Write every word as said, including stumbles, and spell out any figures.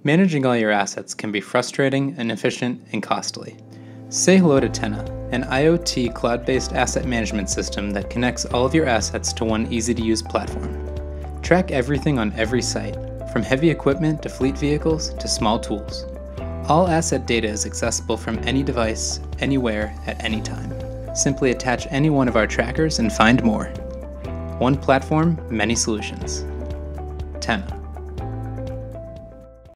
Managing all your assets can be frustrating, inefficient, and costly. Say hello to Tenna, an IoT cloud-based asset management system that connects all of your assets to one easy-to-use platform. Track everything on every site, from heavy equipment to fleet vehicles to small tools. All asset data is accessible from any device, anywhere, at any time. Simply attach any one of our trackers and find more. One platform, many solutions. Tenna.